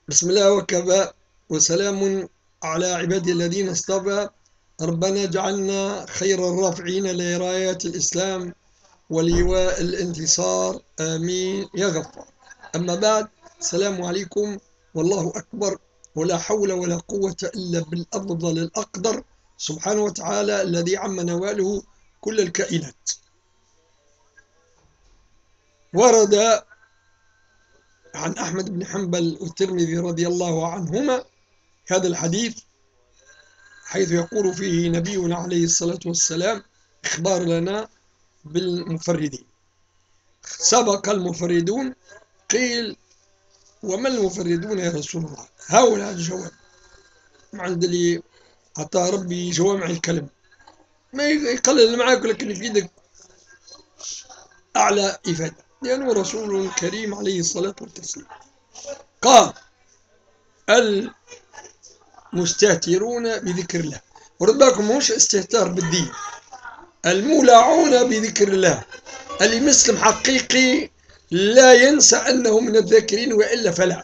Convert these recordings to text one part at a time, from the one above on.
بسم الله وكفى وسلام على عبادي الذين اصطفى. ربنا اجعلنا خير الرافعين لرايات الإسلام ولواء الانتصار، آمين يا غفار. أما بعد، السلام عليكم والله أكبر، ولا حول ولا قوة إلا بالأفضل الأقدر سبحانه وتعالى الذي عم نواله كل الكائنات. ورد عن أحمد بن حنبل والترمذي رضي الله عنهما هذا الحديث، حيث يقول فيه نبينا عليه الصلاة والسلام: إخبار لنا بالمفردين. سبق المفردون. قيل: وما المفردون يا رسول الله؟ هؤلاء الجواب. ما عند اللي عطى ربي جوامع الكلم، ما يقلل معاك لكن يفيدك أعلى إفادة، لأنه رسول كريم عليه الصلاة والتسليم. قال: المستهترون بذكر الله. ورد بالكم، مش استهتار بالدين، المولعون بذكر الله. اللي مسلم حقيقي لا ينسى أنه من الذاكرين، وإلا فلا.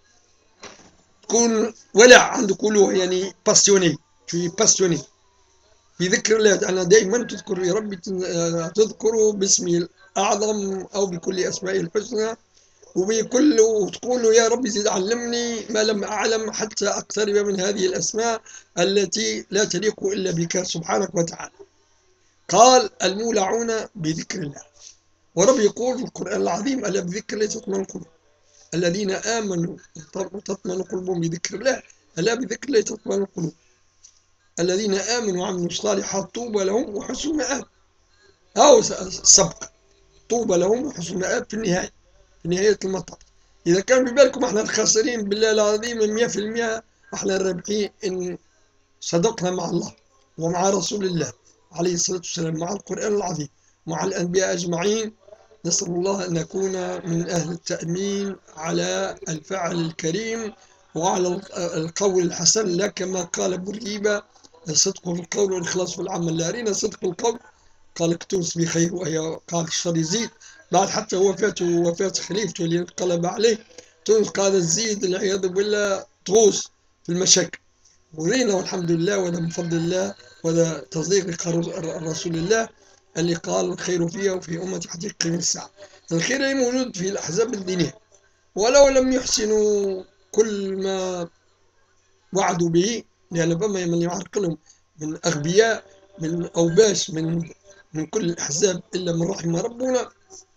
تكون ولع عنده كله، يعني باسيوني، شوي باسيوني بذكر الله. أنا دائما تذكر يا ربي، تذكره باسمه الأعظم أو بكل أسمائه الحسنى، وبكل، وتقول له: يا ربي زد علمني ما لم أعلم حتى أقترب من هذه الأسماء التي لا تليق إلا بك سبحانك وتعالى. قال: المولعون بذكر الله. ورب يقول في القرآن العظيم: ألا بذكر الله تطمئن القلوب، الذين آمنوا وتطمئن قلوبهم بذكر الله، ألا بذكر الله تطمئن القلوب، الذين آمنوا وعملوا الصالحات طوبى لهم وحسن مآب. أو السبق، طوبى لهم وحسن مآب في النهاية، في نهاية المطاف. إذا كان ببالكم احنا الخاسرين بالله العظيم 100%، احنا الرابحين إن صدقنا مع الله ومع رسول الله عليه الصلاة والسلام، مع القرآن العظيم، مع الأنبياء أجمعين. نسأل الله أن نكون من أهل التأمين على الفعل الكريم وعلى القول الحسن، لا كما قال بورقيبة: الصدق في القول والإخلاص في العمل. لا أرينا صدق في القول، قال تونس بخير، وهي قال الشر يزيد. بعد حتى وفاة خليفته اللي انقلب عليه، تونس قالت زيد العياذ بالله تغوص في المشاكل. ورينا والحمد لله، وهذا من فضل الله، وهذا تصديق رسول الله اللي قال: الخير فيها وفي أمتي حتى يقيم الساعة. الخير موجود في الأحزاب الدينية، ولو لم يحسنوا كل ما وعدوا به، لأن فما من يعرقلهم من أغبياء، من أوباش، من كل الأحزاب إلا من رحم ربنا.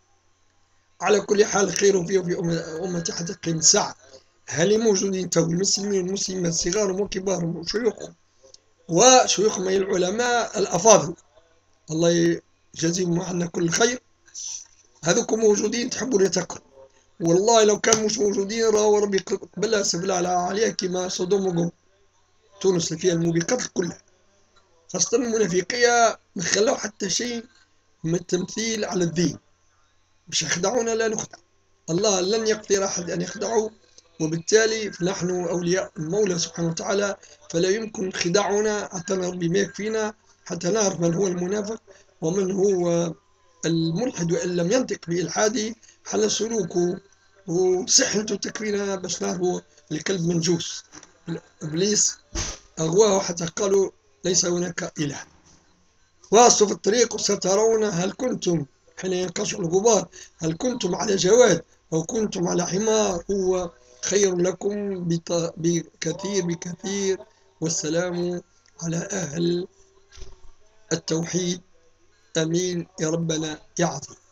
على كل حال، خير فيه وفي أمتي حتى تقيم الساعة. هل موجودين تو المسلمين والمسلمات، صغارهم وكبارهم وشيوخهم، وشيوخهم العلماء الأفاضل، الله يجازيهم عنا كل خير. هذوكم موجودين، تحبوا يتقوا. والله لو كان مش موجودين، راهو ربي قبلها سبلا عليها كما صدوم وقوم. تونس اللي فيها الموبقات كلها، خاصة المنافقية، ما خلاو حتى شيء من التمثيل على الدين. باش يخدعونا، لا نخدع. الله لن يقدر أحد أن يخدعه، وبالتالي فنحن أولياء المولى سبحانه وتعالى، فلا يمكن خداعنا حتى ربي ما يكفينا، حتى نعرف من هو المنافق ومن هو الملحد، وإن لم ينطق بإلحاده حل سلوكه وسحنته تكفينا باش نعرفوا الكلب منجوس. إبليس أغواه حتى قالوا: ليس هناك إله. واصوا في الطريق وسترون، هل كنتم حين ينقشع الغبار، هل كنتم على جواد أو كنتم على حمار، هو خير لكم بكثير بكثير. والسلام على أهل التوحيد، آمين يا ربنا يا عظيم.